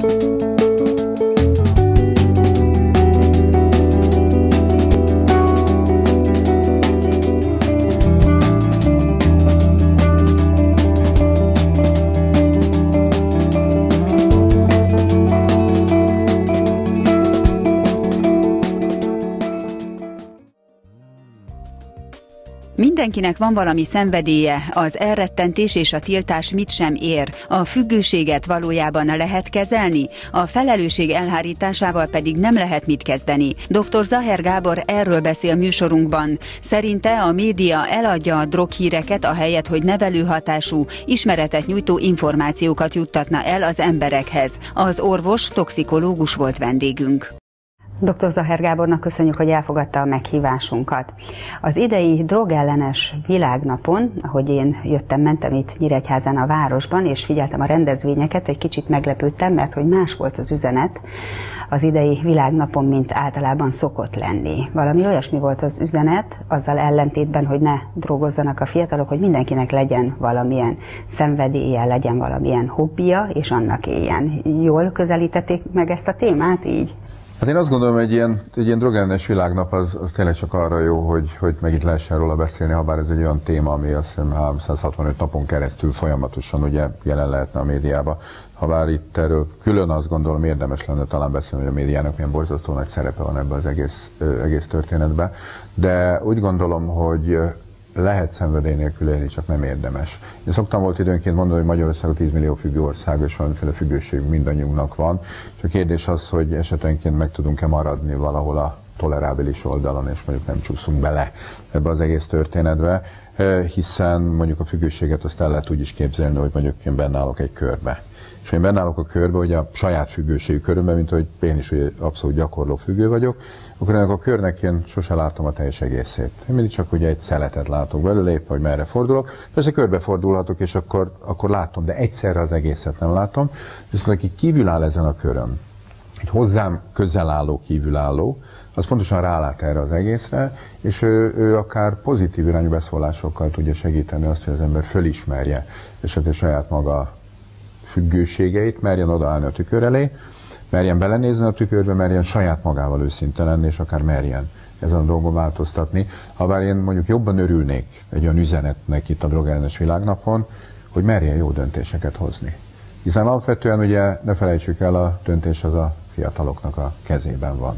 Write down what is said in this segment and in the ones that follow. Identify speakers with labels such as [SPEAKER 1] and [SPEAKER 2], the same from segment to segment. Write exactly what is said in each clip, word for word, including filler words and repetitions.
[SPEAKER 1] Mindenkinek van valami szenvedélye, az elrettentés és a tiltás mit sem ér. A függőséget valójában lehet kezelni, a felelősség elhárításával pedig nem lehet mit kezdeni. doktor Zaher Gábor erről beszél műsorunkban. Szerinte a média eladja a droghíreket, ahelyett, hogy nevelő hatású, ismeretet nyújtó információkat juttatna el az emberekhez. Az orvos toxikológus volt vendégünk. doktor Zaher Gábornak köszönjük, hogy elfogadta a meghívásunkat. Az idei drogellenes világnapon, ahogy én jöttem, mentem itt Nyíregyházán a városban, és figyeltem a rendezvényeket, egy kicsit meglepődtem, mert hogy más volt az üzenet az idei világnapon, mint általában szokott lenni. Valami olyasmi volt az üzenet, azzal ellentétben, hogy ne drogozzanak a fiatalok, hogy mindenkinek legyen valamilyen szenvedélye, legyen valamilyen hobbija, és annak éljen. Jól közelítették meg ezt a témát így?
[SPEAKER 2] Hát én azt gondolom, hogy egy ilyen, egy ilyen drogellenes világnap az, az tényleg csak arra jó, hogy, hogy meg itt lehessen róla beszélni, habár ez egy olyan téma, ami azt hiszem háromszázhatvanöt napon keresztül folyamatosan ugye jelen lehetne a médiában. Habár itt erről külön azt gondolom érdemes lenne talán beszélni, hogy a médiának milyen borzasztó nagy szerepe van ebben az egész, egész történetben. De úgy gondolom, hogy lehet szenvedély nélkül élni, csak nem érdemes. Én szoktam volt időnként mondani, hogy Magyarország a tíz millió függő ország, és valamiféle függőség mindannyiunknak van. És a kérdés az, hogy esetenként meg tudunk-e maradni valahol a tolerábilis oldalon, és mondjuk nem csúszunk bele ebbe az egész történetbe, hiszen mondjuk a függőséget azt el lehet úgy is képzelni, hogy mondjuk én benne állok egy körbe. És én benne állok a körbe, hogy a saját függőségű körömben, mint hogy én is ugye abszolút gyakorló függő vagyok, akkor ennek a körnek én sose látom a teljes egészét. Én mindig csak ugye egy szeletet látok belőle, épp, hogy merre fordulok. Persze körbe fordulhatok, és akkor, akkor látom, de egyszerre az egészet nem látom. Viszont aki kívül áll ezen a körön, egy hozzám közel álló kívülálló, az pontosan rálát erre az egészre, és ő, ő akár pozitív irányú beszólásokkal tudja segíteni azt, hogy az ember fölismerje, és a saját maga függőségeit, merjen odaállni a tükör elé, merjen belenézni a tükörbe, merjen saját magával őszinte lenni, és akár merjen ezen a dolgon változtatni. Habár én mondjuk jobban örülnék egy olyan üzenetnek itt a drogellenes világnapon, hogy merjen jó döntéseket hozni. Hiszen alapvetően ugye ne felejtsük el, a döntés az a fiataloknak a kezében van.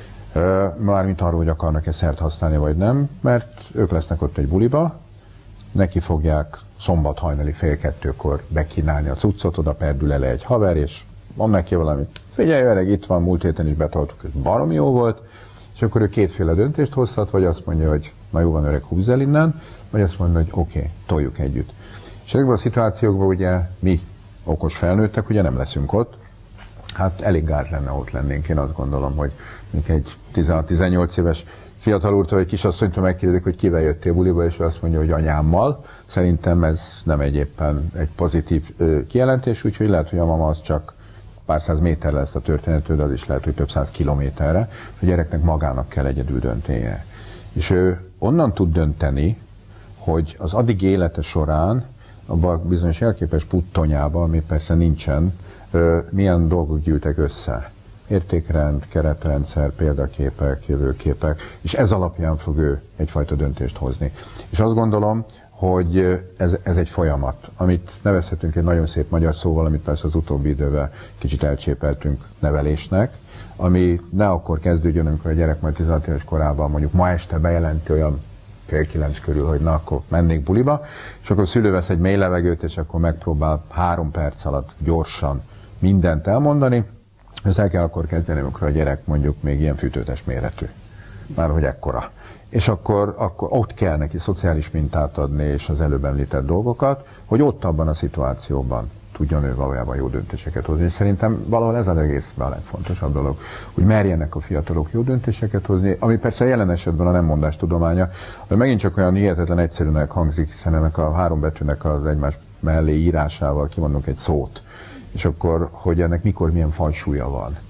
[SPEAKER 2] Mármint arról, hogy akarnak-e szert használni, vagy nem, mert ők lesznek ott egy buliba, neki fogják szombat hajnali fél kettőkor bekínálni a cuccot, oda perdül ele egy haver, és mond neki valamit. Figyelj öreg, itt van, múlt héten is betoltuk, ez baromi jó volt, és akkor ő kétféle döntést hozhat, vagy azt mondja, hogy na jó van öreg, húzz el innen, vagy azt mondja, hogy oké, okay, toljuk együtt. És ezekben a szituációkban ugye mi, okos felnőttek, ugye nem leszünk ott, hát elég gáz lenne, ott lennénk. Én azt gondolom, hogy egy tizenhat-tizennyolc éves fiatal úrtól, egy kisasszonytól megkérdezik, hogy kivel jöttél buliba, és ő azt mondja, hogy anyámmal. Szerintem ez nem egy éppen egy pozitív kijelentés, úgyhogy lehet, hogy a mama az csak pár száz méter lesz a történetről, de az is lehet, hogy több száz kilométerre, és a gyereknek magának kell egyedül döntenie. És ő onnan tud dönteni, hogy az addig élete során, abban a bizonyos elképes puttonyában, ami persze nincsen, milyen dolgok gyűltek össze. Értékrend, keretrendszer, példaképek, jövőképek, és ez alapján fog ő egyfajta döntést hozni. És azt gondolom, hogy ez, ez egy folyamat, amit nevezhetünk egy nagyon szép magyar szóval, amit persze az utóbbi időben kicsit elcsépeltünk nevelésnek, ami ne akkor kezdődjön, amikor a gyerek majd tizenhat éves korában mondjuk ma este bejelenti olyan fél kilenc körül, hogy na, akkor mennék buliba, és akkor a szülő vesz egy mély levegőt, és akkor megpróbál három perc alatt gyorsan mindent elmondani, ezt el kell akkor kezdeni, amikor a gyerek mondjuk még ilyen fűtőtes méretű, már hogy ekkora. És akkor, akkor ott kell neki szociális mintát adni, és az előbb említett dolgokat, hogy ott abban a szituációban tudjon ő valójában jó döntéseket hozni. És szerintem valahol ez az egészben a legfontosabb dolog, hogy merjenek a fiatalok jó döntéseket hozni, ami persze jelen esetben a nemmondás tudománya, de megint csak olyan hihetetlen egyszerűnek hangzik, hiszen ennek a három betűnek az egymás mellé írásával kimondunk egy szót, és akkor, hogy ennek mikor milyen fajsúlya van.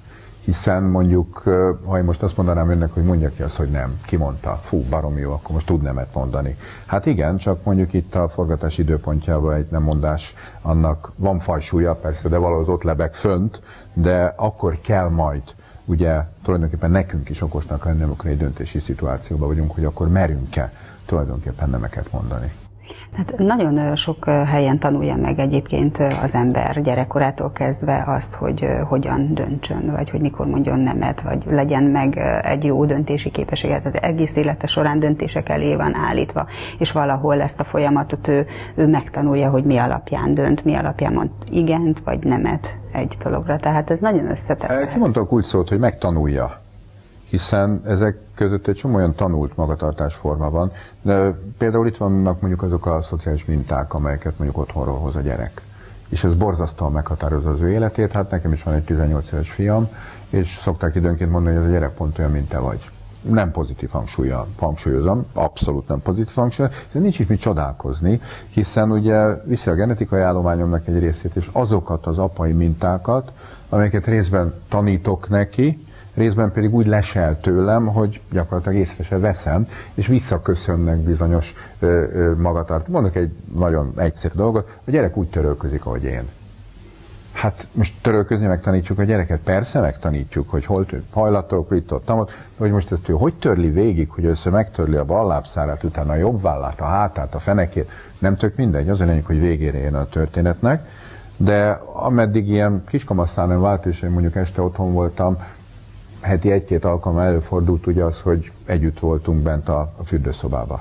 [SPEAKER 2] Hiszen mondjuk, ha én most azt mondanám önnek, hogy mondja ki azt, hogy nem, ki mondta, fú, baromi jó, akkor most tud nemet mondani. Hát igen, csak mondjuk itt a forgatás időpontjában egy nem mondás, annak van fajsúlya persze, de valahogy ott lebeg fönt, de akkor kell majd, ugye tulajdonképpen nekünk is okosnak lenni, amikor egy döntési szituációban vagyunk, hogy akkor merünk-e tulajdonképpen nemeket mondani.
[SPEAKER 1] Hát nagyon sok helyen tanulja meg egyébként az ember gyerekkorától kezdve azt, hogy hogyan döntsön, vagy hogy mikor mondjon nemet, vagy legyen meg egy jó döntési képességet. Tehát egész élete során döntések elé van állítva, és valahol ezt a folyamatot ő, ő megtanulja, hogy mi alapján dönt, mi alapján mond igent, vagy nemet egy dologra. Tehát ez nagyon összetett.
[SPEAKER 2] Ki mondta a kulcsszót, hogy megtanulja? Hiszen ezek között egy csomó olyan tanult magatartásforma van, de például itt vannak mondjuk azok a szociális minták, amelyeket mondjuk otthonról hoz a gyerek. És ez borzasztóan meghatározza az ő életét, hát nekem is van egy tizennyolc éves fiam, és szokták időnként mondani, hogy ez a gyerek pont olyan, mint te vagy. Nem pozitív hangsúlya, hangsúlyozom, abszolút nem pozitív hangsúly, de nincs is mit csodálkozni, hiszen ugye viszi a genetikai állományomnak egy részét, és azokat az apai mintákat, amelyeket részben tanítok neki, részben pedig úgy lesel tőlem, hogy gyakorlatilag észre se veszem, és visszaköszönnek bizonyos magatartást. Mondok egy nagyon egyszerű dolgot, a gyerek úgy törölközik, ahogy én. Hát most törölközni megtanítjuk a gyereket, persze megtanítjuk, hogy hol hajlatok, itt ott, ott, hogy most ezt ő hogy törli végig, hogy össze megtörli a bal lábszárát, utána a jobb vállát, a hátát, a fenekét, nem tök mindegy, az a lényeg, hogy végére jön a történetnek, de ameddig ilyen kiskamasszán nem vált, és én mondjuk este otthon voltam, heti egy-két alkalommal előfordult ugye az, hogy együtt voltunk bent a, a fürdőszobába.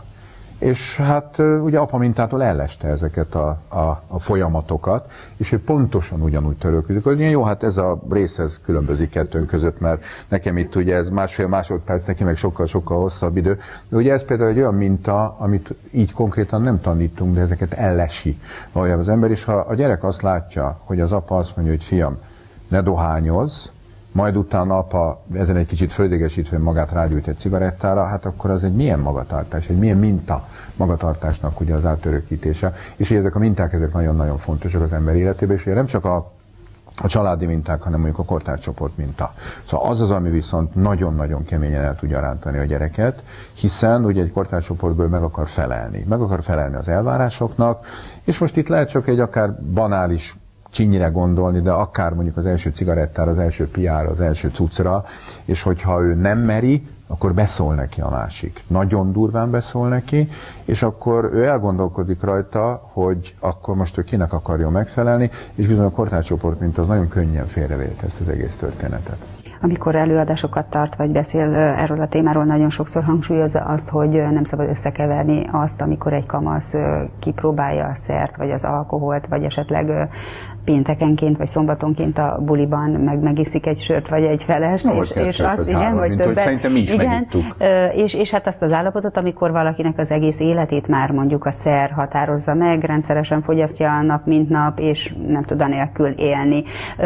[SPEAKER 2] És hát ugye apa mintától elleste ezeket a, a, a folyamatokat, és ő pontosan ugyanúgy törölközik, hogy jó, hát ez a rész ez különbözik kettőnk között, mert nekem itt ugye ez másfél másodperc, neki meg sokkal-sokkal hosszabb idő. De ugye ez például egy olyan minta, amit így konkrétan nem tanítunk, de ezeket ellesi valójában az ember, és ha a gyerek azt látja, hogy az apa azt mondja, hogy fiam, ne dohányozz, majd utána apa ezen egy kicsit földégesítve magát rágyújt egy cigarettára, hát akkor az egy milyen magatartás, egy milyen minta magatartásnak ugye az átörökítése. És ugye ezek a minták, ezek nagyon-nagyon fontosak az ember életében, és ugye nem csak a, a családi minták, hanem mondjuk a kortárscsoport minta. Szóval az az, ami viszont nagyon-nagyon keményen el tudja rántani a gyereket, hiszen ugye egy kortárscsoportból meg akar felelni. Meg akar felelni az elvárásoknak, és most itt lehet csak egy akár banális csinyire gondolni, de akár mondjuk az első cigarettára, az első piára, az első cuccra, és hogyha ő nem meri, akkor beszól neki a másik. Nagyon durván beszól neki, és akkor ő elgondolkodik rajta, hogy akkor most ő kinek akarjon megfelelni, és bizony a kortárscsoport, mint az nagyon könnyen félrevélte ezt az egész történetet.
[SPEAKER 1] Amikor előadásokat tart, vagy beszél erről a témáról, nagyon sokszor hangsúlyozza azt, hogy nem szabad összekeverni azt, amikor egy kamasz kipróbálja a szert, vagy az alkoholt, vagy esetleg péntekenként, vagy szombatonként a buliban meg megiszik egy sört, vagy egy felest,
[SPEAKER 2] no,
[SPEAKER 1] és, és azt, igen,
[SPEAKER 2] három,
[SPEAKER 1] vagy többet.
[SPEAKER 2] Szerintem mi is
[SPEAKER 1] igen, és, és hát azt az állapotot, amikor valakinek az egész életét már mondjuk a szer határozza meg, rendszeresen fogyasztja nap mint nap, és nem tud anélkül élni.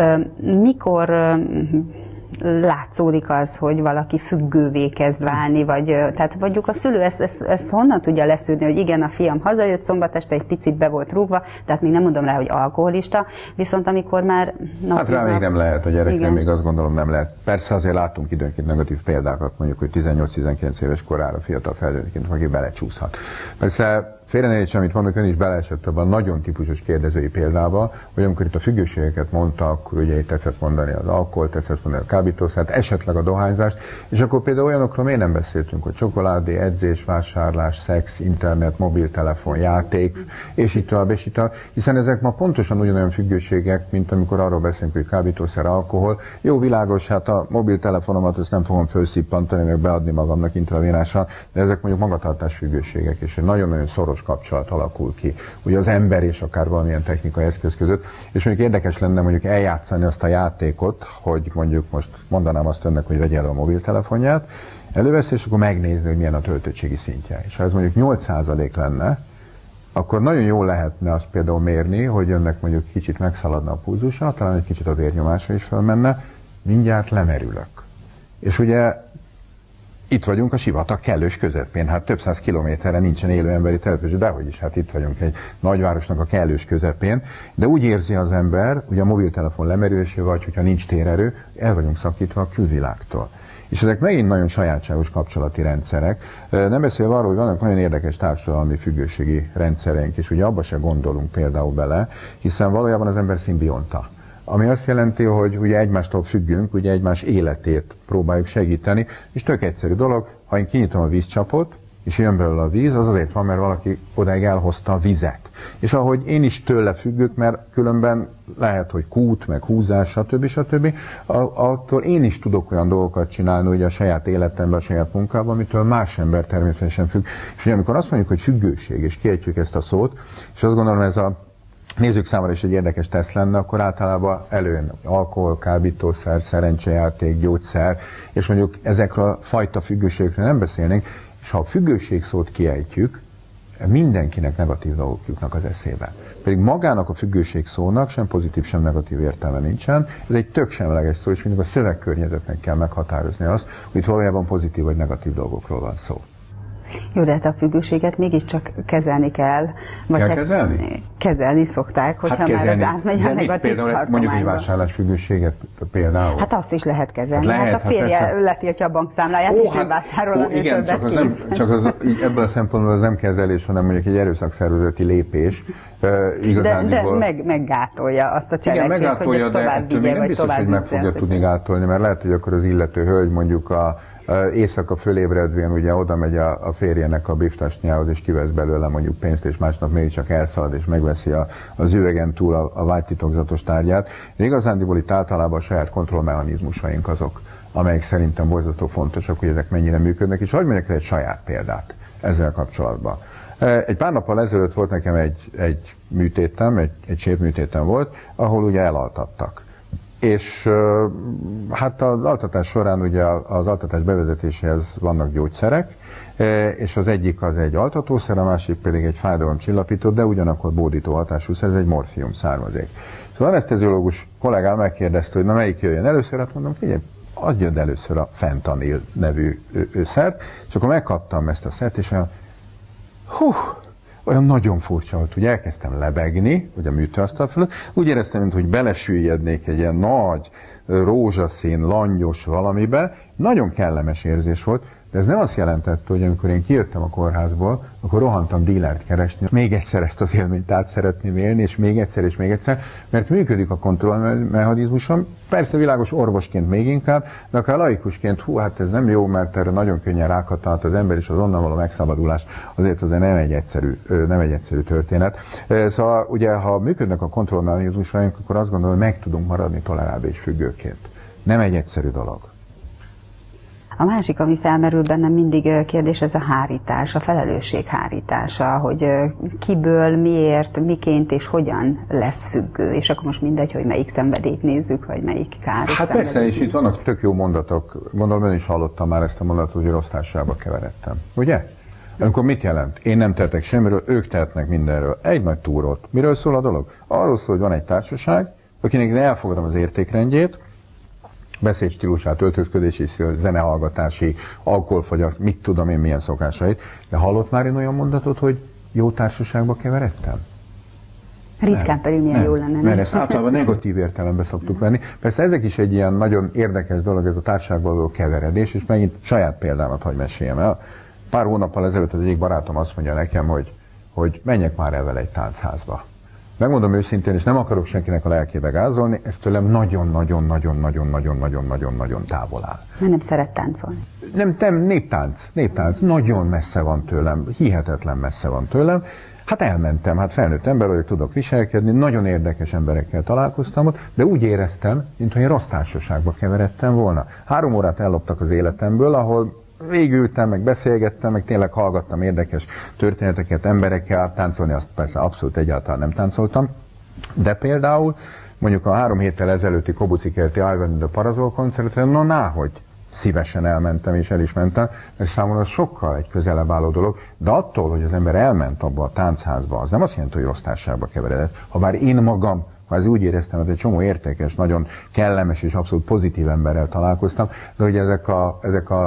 [SPEAKER 1] Mikor látszódik az, hogy valaki függővé kezd válni, vagy tehát mondjuk a szülő ezt, ezt, ezt honnan tudja leszűrni, hogy igen, a fiam hazajött szombat este, egy picit be volt rúgva, tehát még nem mondom rá, hogy alkoholista, viszont amikor már... Nap,
[SPEAKER 2] hát rá
[SPEAKER 1] nap,
[SPEAKER 2] még nem lehet, a gyereknek
[SPEAKER 1] igen.
[SPEAKER 2] még azt gondolom nem lehet. Persze azért látunk időnként negatív példákat, mondjuk, hogy tizennyolc-tizenkilenc éves korára fiatal felnőttként, aki belecsúszhat. Persze félrenézés, amit mondok, ön is beleesett abban a nagyon típusos kérdezői példába, hogy amikor itt a függőségeket mondta, akkor ugye itt tetszett mondani az alkohol, tetszett mondani a kábítószert, esetleg a dohányzást, és akkor például olyanokról miért nem beszéltünk, hogy csokoládé, edzés, vásárlás, szex, internet, mobiltelefon, játék, és így tovább, és így tovább, hiszen ezek ma pontosan ugyanolyan függőségek, mint amikor arról beszélünk, hogy kábítószer, alkohol. Jó, világos, hát a mobiltelefonomat ezt nem fogom felszippantani, meg beadni magamnak intravénásan, de ezek mondjuk magatartás függőségek, és egy nagyon-nagyon szoros kapcsolat alakul ki, ugye az ember és akár valamilyen technikai eszköz között, és mondjuk érdekes lenne mondjuk eljátszani azt a játékot, hogy mondjuk most mondanám azt önnek, hogy vegye el a mobiltelefonját, előveszi, és akkor megnézni, hogy milyen a töltöttségi szintje. És ha ez mondjuk nyolc százalék lenne, akkor nagyon jól lehetne azt például mérni, hogy önnek mondjuk kicsit megszaladna a pulzusa, talán egy kicsit a vérnyomása is felmenne, mindjárt lemerülök. És ugye itt vagyunk a sivatag kellős közepén, hát több száz kilométerre nincsen élő emberi település, de hogy is, hát itt vagyunk egy nagyvárosnak a kellős közepén, de úgy érzi az ember, ugye a mobiltelefon lemerülésével, vagy hogyha nincs térerő, el vagyunk szakítva a külvilágtól. És ezek megint nagyon sajátságos kapcsolati rendszerek. Nem beszélve arról, hogy vannak nagyon érdekes társadalmi függőségi rendszereink, és ugye abba se gondolunk például bele, hiszen valójában az ember szimbionta. Ami azt jelenti, hogy ugye egymástól függünk, ugye egymás életét próbáljuk segíteni, és tök egyszerű dolog, ha én kinyitom a vízcsapot, és jön belőle a víz, az azért van, mert valaki odáig elhozta a vizet. És ahogy én is tőle függök, mert különben lehet, hogy kút, meg húzás, stb. stb. Attól én is tudok olyan dolgokat csinálni ugye a saját életemben, a saját munkában, amitől más ember természetesen függ. És ugye amikor azt mondjuk, hogy függőség, és kiejtjük ezt a szót, és azt gondolom, ez a nézők számára is egy érdekes teszt lenne, akkor általában előjön alkohol, kábítószer, szerencsejáték, gyógyszer, és mondjuk ezekről a fajta függőségekről nem beszélnénk, és ha a függőség szót kiejtjük, mindenkinek negatív dolgok jutnak az eszébe. Pedig magának a függőség szónak sem pozitív, sem negatív értelme nincsen, ez egy tök semleges szó, és mindig a szövegkörnyezetnek kell meghatározni azt, hogy itt valójában pozitív vagy negatív dolgokról van szó.
[SPEAKER 3] Jó, de hát a függőséget mégiscsak kezelni kell.
[SPEAKER 2] Vagy kell hát kezelni?
[SPEAKER 3] Kezelni szokták, hogyha hát már az átmegy a negatív tartományba.
[SPEAKER 2] Mondjuk egy vásárlás függőséget például.
[SPEAKER 3] Hát azt is lehet kezelni.
[SPEAKER 2] Hát, lehet,
[SPEAKER 3] hát a férje
[SPEAKER 2] hát
[SPEAKER 3] letiltja a bankszámláját, ó, és nem vásárol,
[SPEAKER 2] ó, igen, csak az, nem, csak az ebből a szempontból az nem kezelés, hanem mondjuk egy erőszakszervezeti lépés. Uh,
[SPEAKER 3] de de meg, meggátolja azt a cselekvést, hogy ezt tovább vigye, vagy
[SPEAKER 2] biztos, hogy meg fogja tudni gátolni, mert lehet, hogy akkor az illető hölgy mondjuk a éjszaka fölébredvén ugye oda megy a, a férjének a biftasnyához, és kivesz belőle mondjuk pénzt, és másnap mégiscsak elszalad, és megveszi a, az üvegen túl a, a vágytitokzatos tárgyát. De igazándiból itt általában a saját kontrollmechanizmusaink azok, amelyek szerintem borzasztó fontosak, hogy ezek mennyire működnek, és hagyj mondjak egy saját példát ezzel kapcsolatban. Egy pár nappal ezelőtt volt nekem egy, egy műtétem, egy, egy sértműtétem volt, ahol ugye elaltattak. És hát az altatás során ugye az altatás bevezetéséhez vannak gyógyszerek, és az egyik az egy altatószer, a másik pedig egy fájdalomcsillapító, de ugyanakkor bódító hatású szer, ez egy morfium származék. Szóval a aneszteziológus kollégám megkérdezte, hogy na melyik jöjjön először, hát mondom, figyelj, adjad először a fentanil nevű szert, és akkor megkaptam ezt a szert, és olyan, hú, olyan nagyon furcsa volt, hogy elkezdtem lebegni, ugye a műtőasztal fölött, úgy éreztem, mint hogy belesüllyednék egy ilyen nagy, rózsaszín, langyos valamibe, nagyon kellemes érzés volt, de ez nem azt jelentette, hogy amikor én kijöttem a kórházból, akkor rohantam dílert keresni, még egyszer ezt az élményt át szeretném élni, és még egyszer, és még egyszer, mert működik a kontrollmechanizmusom, persze világos orvosként még inkább, de akár laikusként, hú, hát ez nem jó, mert erre nagyon könnyen rákattant az ember, és az onnan való megszabadulás azért azért nem egy egyszerű, nem egy egyszerű történet. Szóval ugye, ha működnek a kontrollmechanizmusaink, akkor azt gondolom, hogy meg tudunk maradni tolerábilis függőként. Nem egy egyszerű dolog.
[SPEAKER 3] A másik, ami felmerül bennem mindig kérdés, ez a hárítás, a felelősség hárítása, hogy kiből, miért, miként és hogyan lesz függő, és akkor most mindegy, hogy melyik szenvedélyt nézzük, vagy melyik káros
[SPEAKER 2] Hát persze, és itt vannak tök jó mondatok, gondolom ön is hallottam már ezt a mondatot, hogy rossz társaságba keveredtem, ugye? Amikor mit jelent? Én nem tehetek semmiről, ők tehetnek mindenről. Egy nagy túrót. Miről szól a dolog? Arról szól, hogy van egy társaság, akinek én elfogadom az értékrendjét, beszédstílusát, öltözködési, zenehallgatási, alkoholfogyaszt, mit tudom én milyen szokásait, de hallott már én olyan mondatot, hogy jó társaságba keveredtem?
[SPEAKER 3] Ritkán nem, pedig milyen
[SPEAKER 2] nem,
[SPEAKER 3] jó lenne.
[SPEAKER 2] Mert ezt általában negatív értelemben szoktuk venni. Persze ezek is egy ilyen nagyon érdekes dolog, ez a társaságban való keveredés, és megint saját példámat hagy meséljem el. Pár hónappal ezelőtt az egyik barátom azt mondja nekem, hogy, hogy menjek már el vele egy táncházba. Megmondom őszintén, és nem akarok senkinek a lelkébe gázolni, ez tőlem nagyon-nagyon-nagyon-nagyon-nagyon-nagyon-nagyon-nagyon távol áll.
[SPEAKER 3] Mert nem szeret táncolni.
[SPEAKER 2] Nem, nem, néptánc, néptánc, nagyon messze van tőlem, hihetetlen messze van tőlem. Hát elmentem, hát felnőtt ember vagyok, tudok viselkedni, nagyon érdekes emberekkel találkoztam ott, de úgy éreztem, mintha én rossz társaságba keveredtem volna. Három órát elloptak az életemből, ahol végültem, meg beszélgettem, meg tényleg hallgattam érdekes történeteket emberekkel, táncolni azt persze abszolút egyáltalán nem táncoltam, de például mondjuk a három héttel ezelőtti Kobucikerti Ivan and the Parazol koncertre, no náhogy szívesen elmentem és el is mentem, mert számomra az sokkal egy közelebb álló dolog, de attól, hogy az ember elment abba a táncházba, az nem azt jelenti, hogy rossz társaságba keveredett, ha bár én magam Kvázi úgy éreztem, hogy egy csomó értékes, nagyon kellemes és abszolút pozitív emberrel találkoztam, de hogy ezek a, ezek a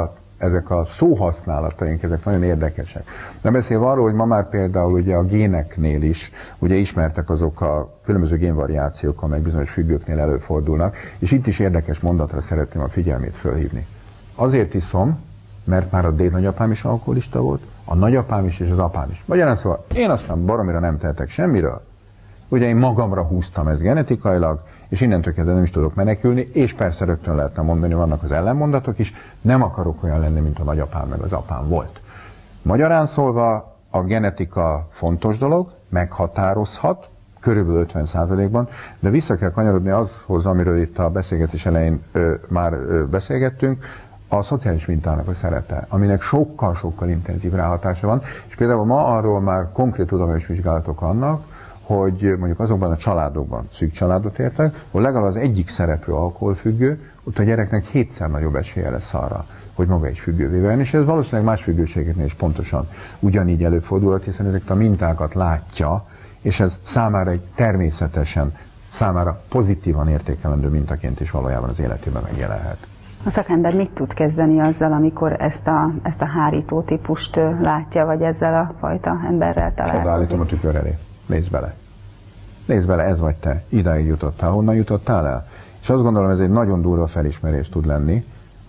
[SPEAKER 2] ezek a szóhasználataink, ezek nagyon érdekesek. De beszélve arról, hogy ma már például ugye a géneknél is ugye ismertek azok a különböző génvariációk, amelyek bizonyos függőknél előfordulnak, és itt is érdekes mondatra szeretném a figyelmét fölhívni. Azért iszom, mert már a dédnagyapám is alkoholista volt, a nagyapám is és az apám is. Magyarán szóval én aztán baromira nem tehetek semmiről. Ugye én magamra húztam ezt genetikailag, és innentől kezdve nem is tudok menekülni, és persze rögtön lehetne mondani, vannak az ellenmondatok is, nem akarok olyan lenni, mint a nagyapám meg az apám volt. Magyarán szólva a genetika fontos dolog, meghatározhat, körülbelül ötven százalékban, de vissza kell kanyarodni azhoz, amiről itt a beszélgetés elején ö, már ö, beszélgettünk, a szociális mintának a szerepe, aminek sokkal-sokkal intenzív ráhatása van, és például ma arról már konkrét tudományos vizsgálatok vannak, hogy mondjuk azokban a családokban, szűk családot értek, hogy legalább az egyik szereplő alkoholfüggő, ott a gyereknek hétszer nagyobb esélye lesz arra, hogy maga is függővé váljon, és ez valószínűleg más függőségeknél is pontosan ugyanígy előfordulhat, hiszen ezeket a mintákat látja, és ez számára egy természetesen, számára pozitívan értékelendő mintaként is valójában az életében megjelenhet.
[SPEAKER 3] A szakember mit tud kezdeni azzal, amikor ezt a, ezt a hárító típust látja, vagy ezzel a fajta emberrel találkozik?
[SPEAKER 2] Odaállítom a tükör elé. Nézd bele. Nézd bele, ez vagy te. Idáig jutottál. Honnan jutottál el? És azt gondolom, ez egy nagyon durva felismerés tud lenni,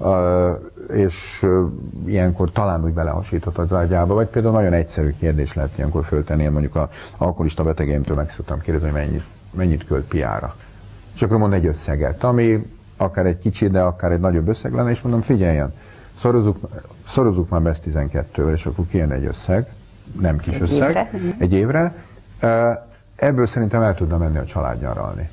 [SPEAKER 2] és ilyenkor talán úgy belehasított az ágyába, vagy például nagyon egyszerű kérdés lehet ilyenkor föltenni, én mondjuk az alkoholista betegeimtől meg szoktam kérdezni, hogy mennyit, mennyit költ piára. És akkor mond egy összeget, ami akár egy kicsi, de akár egy nagyobb összeg lenne, és mondom, figyeljen, szorozzuk, szorozzuk már be ezt tizenkettővel, és akkor kijön egy összeg, nem kis egy összeg, évre. egy évre. Ebből szerintem el tudna menni a család nyaralni.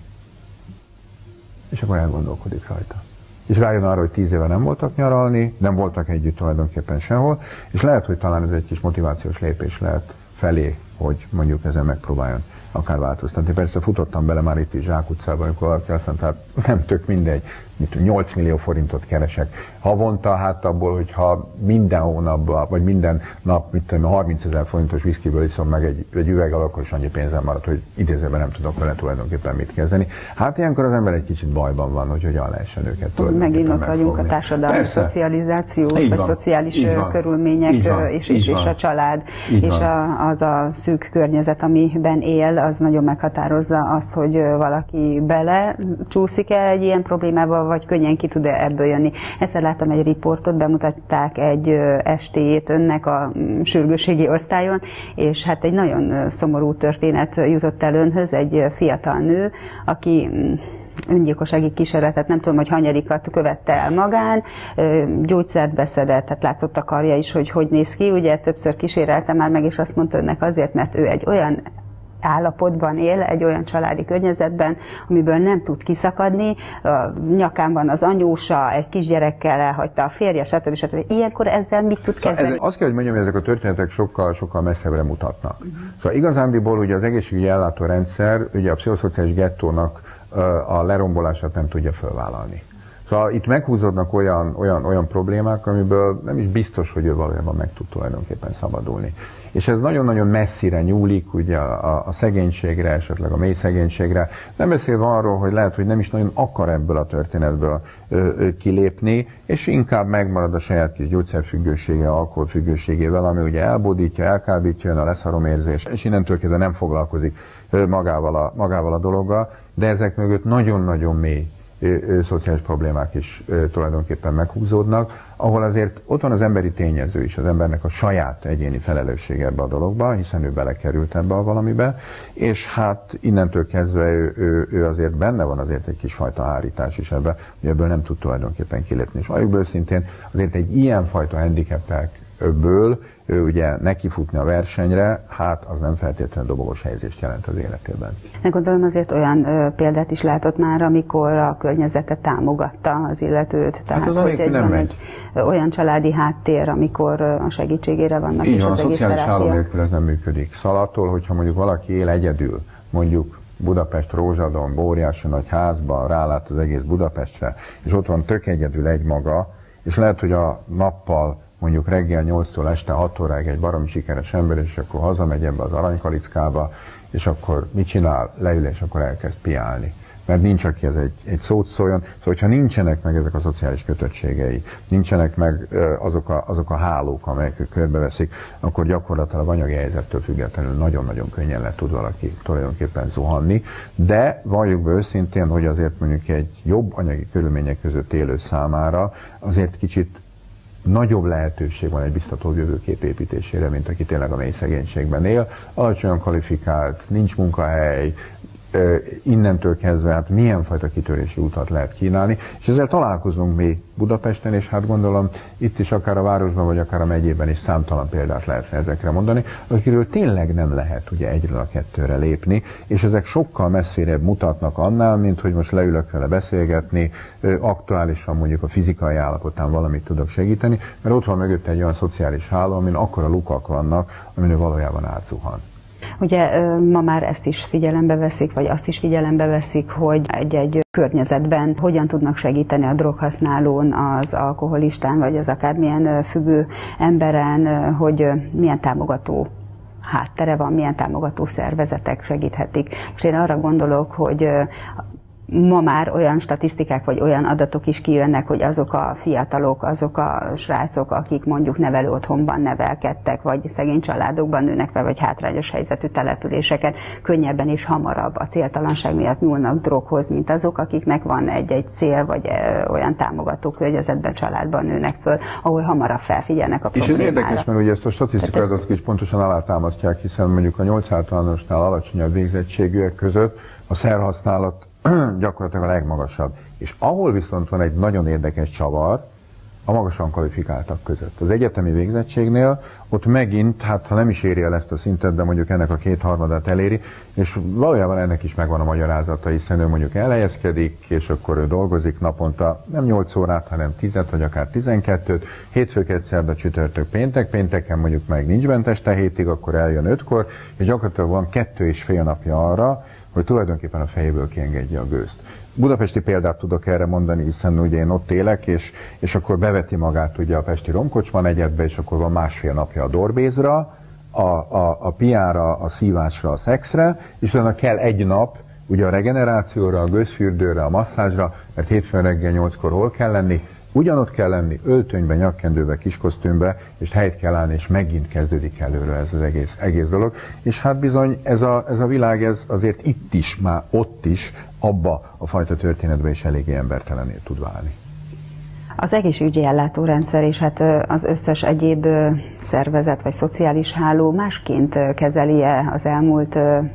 [SPEAKER 2] És akkor elgondolkodik rajta. És rájön arra, hogy tíz éve nem voltak nyaralni, nem voltak együtt tulajdonképpen sehol, és lehet, hogy talán ez egy kis motivációs lépés lehet felé, hogy mondjuk ezen megpróbáljon akár változtatni. Persze futottam bele már itt is Zsák utcában, amikor valaki azt mondta, hát nem tök mindegy, mit nyolc millió forintot keresek havonta, hát abból, hogyha minden hónapban, vagy minden nap, mit tudom, harmincezer forintos viszkiből iszom meg egy, egy üveggel, akkor is annyi pénzem maradt, hogy idézőben nem tudok vele tulajdonképpen mit kezdeni. Hát ilyenkor az ember egy kicsit bajban van, hogy hogyan lehessen őket tulajdonképpen
[SPEAKER 3] megint ott vagyunk a társadalmi
[SPEAKER 2] Persze.
[SPEAKER 3] szocializációs, vagy szociális körülmények, van, és, és, és a család, így és a, az a szűk környezet, amiben él, az nagyon meghatározza azt, hogy valaki bele csúszik-e egy ilyen problémába, vagy könnyen ki tud-e ebből jönni. Egyszer láttam egy riportot, bemutatták egy estéjét önnek a sürgősségi osztályon, és hát egy nagyon szomorú történet jutott el önhöz, egy fiatal nő, aki öngyilkossági kísérletet, nem tudom, hogy hanyadikat követte el magán, gyógyszert beszedett, tehát látszott a karja is, hogy hogy néz ki, ugye többször kísérelte már meg, és azt mondta önnek azért, mert ő egy olyan állapotban él, egy olyan családi környezetben, amiből nem tud kiszakadni, a nyakán van az anyósa, egy kisgyerekkel elhagyta a férje, stb. stb. Ilyenkor ezzel mit tud kezdeni?
[SPEAKER 2] Szóval azt kell, hogy mondjam, hogy ezek a történetek sokkal, sokkal messzebbre mutatnak. Uh-huh. Szóval igazándiból ugye az egészségügyi ellátórendszer ugye a pszichoszociális gettónak a lerombolását nem tudja fölvállalni. Szóval itt meghúzódnak olyan, olyan, olyan problémák, amiből nem is biztos, hogy ő valójában meg tud tulajdonképpen szabadulni. És ez nagyon-nagyon messzire nyúlik, ugye a, a szegénységre, esetleg a mély szegénységre. Nem beszélve arról, hogy lehet, hogy nem is nagyon akar ebből a történetből ö, ö, kilépni, és inkább megmarad a saját kis gyógyszerfüggősége, alkoholfüggőségével, ami ugye elbódítja, elkábítja, jön a leszaromérzés, és innentől kezdve nem foglalkozik magával a, magával a dologgal, de ezek mögött nagyon-nagyon mély szociális problémák is tulajdonképpen meghúzódnak, ahol azért ott van az emberi tényező is, az embernek a saját egyéni felelőssége ebbe a dologba, hiszen ő belekerült ebbe a valamibe, és hát innentől kezdve ő, ő, ő azért benne van azért egy kis fajta hárítás is ebbe, hogy ebből nem tud tulajdonképpen kilépni. És valljuk őszintén, azért egy ilyen fajta handicapekből ő ugye nekifutni a versenyre, hát az nem feltétlenül dobogos helyzést jelent az életében. Meg
[SPEAKER 3] gondolom azért olyan ö, példát is látott már, amikor a környezete támogatta az illetőt. Tehát,
[SPEAKER 2] hát az
[SPEAKER 3] hogy egy,
[SPEAKER 2] nem
[SPEAKER 3] van
[SPEAKER 2] egy
[SPEAKER 3] ö, olyan családi háttér, amikor ö, a segítségére vannak,
[SPEAKER 2] így
[SPEAKER 3] és
[SPEAKER 2] van,
[SPEAKER 3] az egész
[SPEAKER 2] terápia. Szociális háló nélkül ez nem működik. Szóval attól, hogyha mondjuk valaki él egyedül, mondjuk Budapest Rózsadon, óriási nagy házban, rálát az egész Budapestre, és ott van tök egyedül egy maga, és lehet, hogy a nappal mondjuk reggel nyolctól este hat óráig egy baromi sikeres ember, és akkor hazamegy ebbe az aranykalickába, és akkor mit csinál? Leül, és akkor elkezd piálni. mert nincs, aki ez egy, egy szót szóljon. Szóval, hogyha nincsenek meg ezek a szociális kötöttségei, nincsenek meg azok a, azok a hálók, amelyek körbeveszik, akkor gyakorlatilag anyagi helyzettől függetlenül nagyon-nagyon könnyen le tud valaki tulajdonképpen zuhanni. De valljuk be őszintén, hogy azért mondjuk egy jobb anyagi körülmények között élő számára azért kicsit nagyobb lehetőség van egy biztató jövőkép építésére, mint aki tényleg a mély szegénységben él. Alacsonyan kvalifikált, nincs munkahely, innentől kezdve hát milyen fajta kitörési utat lehet kínálni, és ezzel találkozunk mi Budapesten, és hát gondolom itt is akár a városban, vagy akár a megyében is számtalan példát lehetne ezekre mondani, akiről tényleg nem lehet ugye egyről a kettőre lépni, és ezek sokkal messzérebb mutatnak annál, mint hogy most leülök vele beszélgetni, aktuálisan mondjuk a fizikai állapotán valamit tudok segíteni, mert ott van mögött egy olyan szociális háló, amin akkora lukak vannak, amin ő valójában átzuhan.
[SPEAKER 3] Ugye ma már ezt is figyelembe veszik, vagy azt is figyelembe veszik, hogy egy-egy környezetben hogyan tudnak segíteni a droghasználón, az alkoholistán, vagy az akármilyen függő emberen, hogy milyen támogató háttere van, milyen támogató szervezetek segíthetik. Most én arra gondolok, hogy ma már olyan statisztikák vagy olyan adatok is kijönnek, hogy azok a fiatalok, azok a srácok, akik mondjuk nevelő otthonban nevelkedtek, vagy szegény családokban nőnek fel, vagy hátrányos helyzetű településeken, könnyebben és hamarabb a céltalanság miatt nyúlnak droghoz, mint azok, akiknek van egy-egy cél, vagy olyan támogató környezetben, családban nőnek föl, ahol hamarabb felfigyelnek a problémára.
[SPEAKER 2] És ez érdekes, mert ugye ezt a statisztikai adatok is pontosan alátámasztják, hiszen mondjuk a nyolc általánosnál alacsonyabb végzettségűek között a szerhasználat gyakorlatilag a legmagasabb. És ahol viszont van egy nagyon érdekes csavar, a magasan kvalifikáltak között. Az egyetemi végzettségnél ott megint, hát ha nem is éri el ezt a szintet, de mondjuk ennek a kétharmadát eléri, és valójában ennek is megvan a magyarázata, hiszen ő mondjuk elhelyezkedik, és akkor ő dolgozik naponta nem nyolc órát, hanem tízet, vagy akár tizenkettőt, hétfőket, szerda, csütörtök, péntek, pénteken mondjuk meg nincs bent este hétig, akkor eljön ötkor, és gyakorlatilag van kettő és fél napja arra, hogy tulajdonképpen a fejéből kiengedje a gőzt. Budapesti példát tudok erre mondani, hiszen ugye én ott élek, és, és akkor beveti magát ugye a pesti romkocsma negyedbe, és akkor van másfél napja a dorbézra, a, a, a piára, a szívásra, a szexre, és utána kell egy nap ugye a regenerációra, a gőzfürdőre, a masszázsra, mert hétfőn reggel nyolckor hol kell lenni, ugyanott kell lenni, öltönybe, nyakkendőbe, kiskosztümbe, és helyt kell állni, és megint kezdődik előre ez az egész, egész dolog. És hát bizony ez a, ez a világ, ez azért itt is, már ott is, abba a fajta történetbe is eléggé embertelené tud válni.
[SPEAKER 3] Az egészségügyi ellátórendszer és hát az összes egyéb szervezet vagy szociális háló másként kezeli-e az elmúlt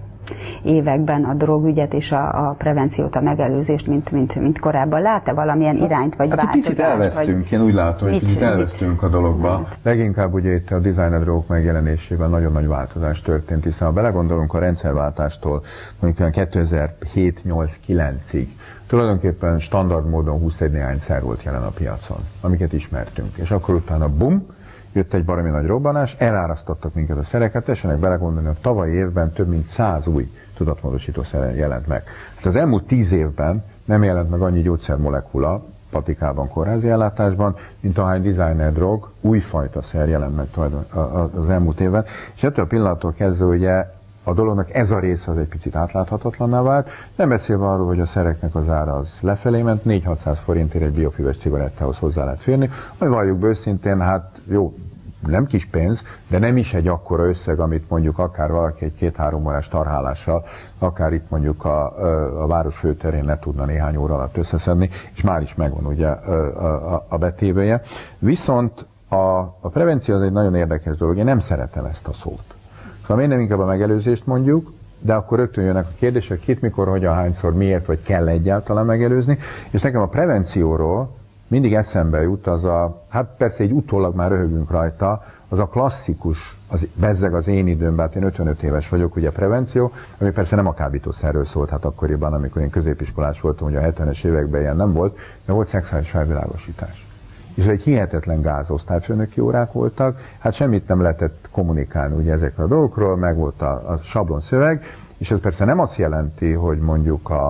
[SPEAKER 3] években a drogügyet és a, a prevenciót, a megelőzést, mint, mint, mint korábban? Lát-e valamilyen irányt vagy
[SPEAKER 2] hát
[SPEAKER 3] változást?
[SPEAKER 2] Picit elvesztünk, én úgy látom, hogy picit elvesztünk a dologba. Hát. Leginkább ugye itt a designer drogok megjelenésével nagyon nagy változás történt, hiszen ha belegondolunk a rendszerváltástól mondjuk kétezer-hét nyolc kilencig, tulajdonképpen standard módon húsz néhányszer volt jelen a piacon, amiket ismertünk. És akkor utána bum, jött egy baromi nagy robbanás, elárasztottak minket a szereket, tessenek belegondolni, hogy tavalyi évben több mint száz új tudatmódosító szer jelent meg. Hát az elmúlt tíz évben nem jelent meg annyi gyógyszermolekula patikában, kórházi ellátásban, mint ahány designer drog, újfajta szer jelent meg az elmúlt évben. És ettől a pillanattól kezdve ugye a dolognak ez a része az egy picit átláthatatlanná vált, nem beszélve arról, hogy a szereknek az ára az lefelé ment, négy-hatszáz forintért egy biofüves cigarettához hozzá lehet férni, majd valljuk be őszintén, hát jó, nem kis pénz, de nem is egy akkora összeg, amit mondjuk akár valaki egy két-három órás tarhálással, akár itt mondjuk a, a város főterén le tudna néhány óra alatt összeszedni, és már is megvan ugye a, a, a betévője. Viszont a, a prevenció az egy nagyon érdekes dolog, én nem szeretem ezt a szót. Szóval miért nem inkább a megelőzést mondjuk, de akkor rögtön jönnek a kérdések, kit, mikor, hogyan, hányszor, miért, vagy kell egyáltalán megelőzni, és nekem a prevencióról mindig eszembe jut az a, hát persze így utólag már röhögünk rajta, az a klasszikus, az bezzeg az én időmben, hát én ötvenöt éves vagyok, ugye prevenció, ami persze nem a kábítószerről szólt, hát akkoriban, amikor én középiskolás voltam, ugye a hetvenes években ilyen nem volt, de volt szexuális felvilágosítás. És egy hihetetlen gázosztályfőnöki órák voltak, hát semmit nem lehetett kommunikálni ugye ezekről a dolgokról, meg volt a, a sablon szöveg, és ez persze nem azt jelenti, hogy mondjuk a,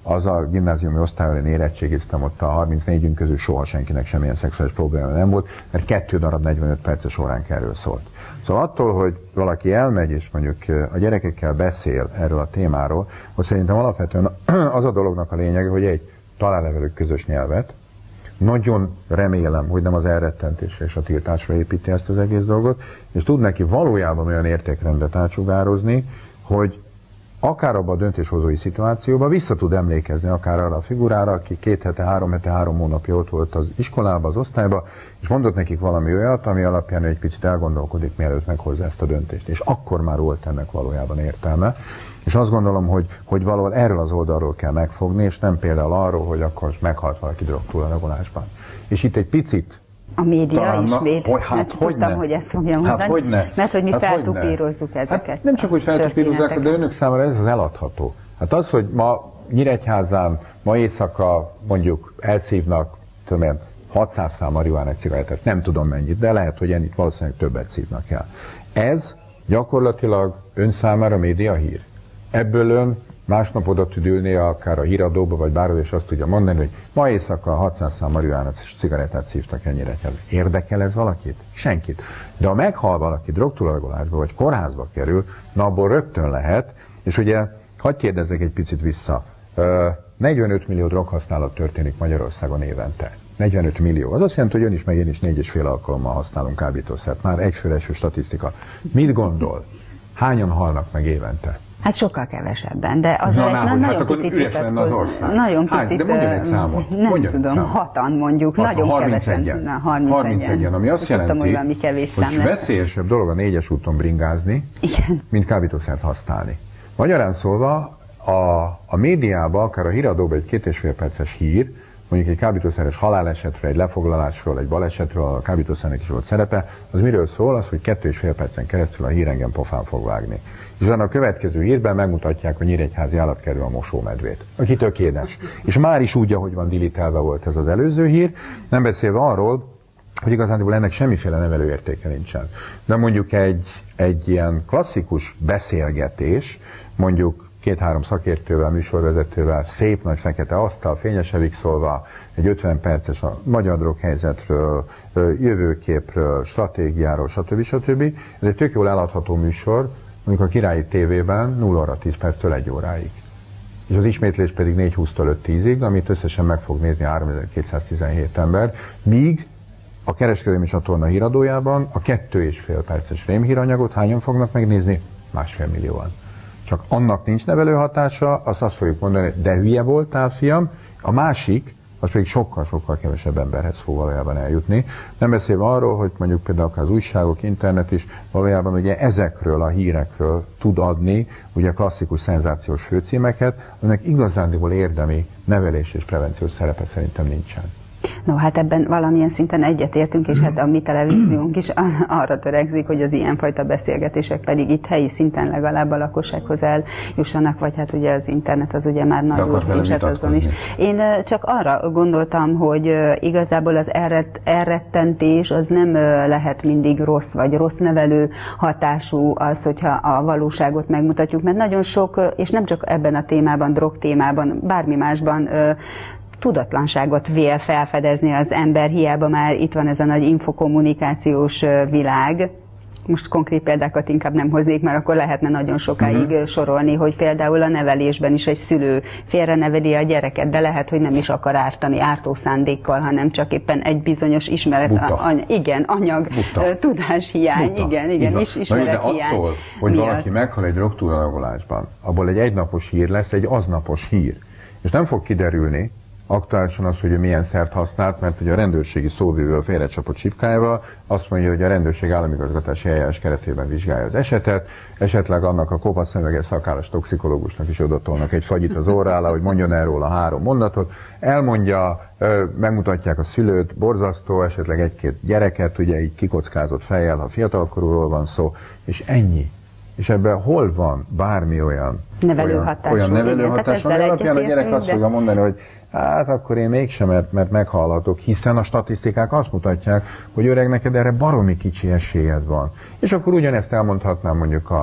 [SPEAKER 2] az a gimnáziumi osztály, ahol én érettségiztem, ott a harmincnégyünk közül soha senkinek semmilyen szexuális probléma nem volt, mert kettő darab negyvenöt perces óránk erről szólt. Szóval attól, hogy valaki elmegy és mondjuk a gyerekekkel beszél erről a témáról, hogy szerintem alapvetően az a dolognak a lényege, hogy egy, talál velük közös nyelvet. Nagyon remélem, hogy nem az elrettentésre és a tiltásra építi ezt az egész dolgot, és tud neki valójában olyan értékrendet átsugározni, hogy akár abban a döntéshozói szituációban vissza tud emlékezni akár arra a figurára, aki két hete, három hete, három hónapja ott volt az iskolában, az osztályban, és mondott nekik valami olyat, ami alapján egy picit elgondolkodik, mielőtt meghozza ezt a döntést. És akkor már volt ennek valójában értelme. És azt gondolom, hogy, hogy valahol erről az oldalról kell megfogni, és nem például arról, hogy akkor meghalt valaki drogtúlanyagolásban. És itt egy picit
[SPEAKER 3] a média
[SPEAKER 2] talán,
[SPEAKER 3] ismét,
[SPEAKER 2] hogy, hát,
[SPEAKER 3] hát
[SPEAKER 2] hogy
[SPEAKER 3] tudtam,
[SPEAKER 2] ne?
[SPEAKER 3] hogy ezt fogja mondani,
[SPEAKER 2] hát, hogy ne?
[SPEAKER 3] mert hogy mi
[SPEAKER 2] hát,
[SPEAKER 3] feltupírozzuk ezeket.
[SPEAKER 2] Hát nem csak, hogy feltupírozzák, de önök számára ez az eladható. Hát az, hogy ma Nyíregyházán, ma éjszaka mondjuk elszívnak, tudom én, hatszáz szám marihuána egy cigarettát, nem tudom mennyit, de lehet, hogy ennyit valószínűleg többet szívnak el. Ez gyakorlatilag ön számára média hír. Ebből ön másnap oda tud ülni akár a híradóba, vagy bárhol, és azt tudja mondani, hogy ma éjszaka hatszáz szám marihuána cigarettát szívtak ennyire. Érdekel ez valakit? Senkit. De ha meghal valaki drogtúlanyagolásba, vagy kórházba kerül, na abból rögtön lehet, és ugye, hadd kérdezzek egy picit vissza, negyvenöt millió droghasználat történik Magyarországon évente. negyvenöt millió. Az azt jelenti, hogy ön is, meg én is négy és fél alkalommal használunk kábítószert. Már egyfőreső statisztika. Mit gondol? Hányan halnak meg évente?
[SPEAKER 3] Hát sokkal kevesebben, de az
[SPEAKER 2] na,
[SPEAKER 3] egy
[SPEAKER 2] na,
[SPEAKER 3] nagyon
[SPEAKER 2] hát akkor
[SPEAKER 3] picit
[SPEAKER 2] üres lenne az ország.
[SPEAKER 3] Nagyon
[SPEAKER 2] Hány?
[SPEAKER 3] picit,
[SPEAKER 2] De mondjon egy számot.
[SPEAKER 3] Nem
[SPEAKER 2] mondjon
[SPEAKER 3] tudom,
[SPEAKER 2] számot.
[SPEAKER 3] hatan mondjuk, hatan, nagyon kevesen. Na, harmincegyen,
[SPEAKER 2] ami azt
[SPEAKER 3] tudtam,
[SPEAKER 2] jelenti,
[SPEAKER 3] hogy, valami kevés szám
[SPEAKER 2] hogy
[SPEAKER 3] lesz.
[SPEAKER 2] veszélyesebb dolog a négyes úton bringázni,
[SPEAKER 3] igen,
[SPEAKER 2] mint kábítószert használni. Magyarán szólva, a, a médiában, akár a híradóban egy két és fél perces hír, mondjuk egy kábítószeres halálesetről, egy lefoglalásról, egy balesetről, a kábítószernek is volt szerepe, az miről szól? Az, hogy kettő és fél percen keresztül a hír engem pofán fog vágni. És utána a következő hírben megmutatják, hogy nyíregyházi állatkerül a mosómedvét, aki tökéletes. És már is úgy, ahogy van dilitelve volt ez az előző hír, nem beszélve arról, hogy igazándiból ennek semmiféle nevelőértéke nincsen. De mondjuk egy, egy ilyen klasszikus beszélgetés, mondjuk két-három szakértővel, műsorvezetővel, szép nagy fekete asztal, fényesevig szólva, egy ötven perces a magyar droghelyzetről, jövőképről, stratégiáról, stb. stb. Ez egy tök jól eladható műsor, mondjuk a Királyi tévében nulla óra tíz perctől egy óráig. És az ismétlés pedig négy húsztól öt tízig, amit összesen meg fog nézni háromezer-kétszáztizenhét ember, míg a kereskedelmi csatorna híradójában a kettő és fél perces rémhíranyagot hányan fognak megnézni? Másfél millióan. Csak annak nincs nevelő hatása, azt azt fogjuk mondani, hogy de hülye voltál, fiam. A másik, az pedig sokkal-sokkal kevesebb emberhez fog valójában eljutni. Nem beszélve arról, hogy mondjuk például az újságok, internet is valójában ugye ezekről a hírekről tud adni ugye klasszikus szenzációs főcímeket, aminek igazándiból érdemi nevelés és prevenciós szerepe szerintem nincsen.
[SPEAKER 3] No, hát ebben valamilyen szinten egyetértünk, és hát a mi televíziónk is arra törekszik, hogy az ilyenfajta beszélgetések pedig itt helyi szinten legalább a lakossághoz eljussanak, vagy hát ugye az internet az ugye már nagy úr, nincs hát azon is. Én csak arra gondoltam, hogy igazából az elrett, elrettentés az nem lehet mindig rossz, vagy rossz nevelő hatású az, hogyha a valóságot megmutatjuk, mert nagyon sok, és nem csak ebben a témában, drog témában, bármi másban, tudatlanságot vél felfedezni az ember, hiába már itt van ez a nagy infokommunikációs világ. Most konkrét példákat inkább nem hoznék, mert akkor lehetne nagyon sokáig uh-huh. sorolni, hogy például a nevelésben is egy szülő félreneveli a gyereket, de lehet, hogy nem is akar ártani ártó szándékkal, hanem csak éppen egy bizonyos ismeret, a, igen, anyag, Buta. tudáshiány, Buta. igen, igen, is, ismerethiány.
[SPEAKER 2] Attól, hogy miatt. valaki meghal egy drogtúlanyagolásban, abból egy egynapos hír lesz, egy aznapos hír. És nem fog kiderülni, aktuálisan az, hogy ő milyen szert használt, mert ugye a rendőrségi szóvivő a félrecsapott csipkájával azt mondja, hogy a rendőrség államigazgatási eljárás keretében vizsgálja az esetet, esetleg annak a kopasz szemüveges szakállas toxikológusnak is odatolnak egy fagyit az orrára, hogy mondjon erről a három mondatot, elmondja, megmutatják a szülőt, borzasztó, esetleg egy-két gyereket, ugye így kikockázott fejjel, ha fiatalkorúról van szó, és ennyi. És ebben hol van bármi olyan
[SPEAKER 3] nevelőhatású,
[SPEAKER 2] olyan, olyan nevelőhatású, ami alapján a gyerek azt fogja mondani, hogy hát akkor én mégsem, mert, mert meghalhatok, hiszen a statisztikák azt mutatják, hogy öreg, neked erre baromi kicsi esélyed van. És akkor ugyanezt elmondhatnám mondjuk a,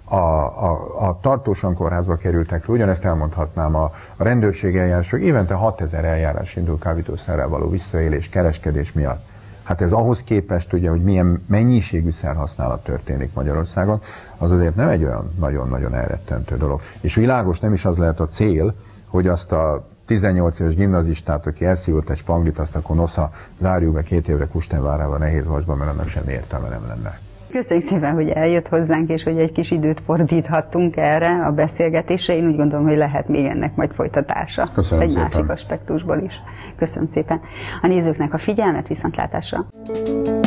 [SPEAKER 2] a, a, a tartósan kórházba kerültekről, ugyanezt elmondhatnám a, a rendőrség eljárások, évente hatezer eljárás indul kábítószerrel való visszaélés, kereskedés miatt. Hát ez ahhoz képest, ugye, hogy milyen mennyiségű szerhasználat történik Magyarországon, az azért nem egy olyan nagyon-nagyon elrettentő dolog. És világos, nem is az lehet a cél, hogy azt a tizennyolc éves gimnazistát, aki elszívott egy spanglit, azt akkor nosza, zárjuk be két évre Kustenvárába, nehéz vasba, mert annak semmi értelme nem lenne.
[SPEAKER 3] Köszönjük szépen, hogy eljött hozzánk, és hogy egy kis időt fordíthattunk erre a beszélgetésre. Én úgy gondolom, hogy lehet még ennek majd folytatása.
[SPEAKER 2] Köszönöm
[SPEAKER 3] egy
[SPEAKER 2] szépen.
[SPEAKER 3] Másik aspektusból is. Köszönöm szépen a nézőknek a figyelmet, viszontlátásra!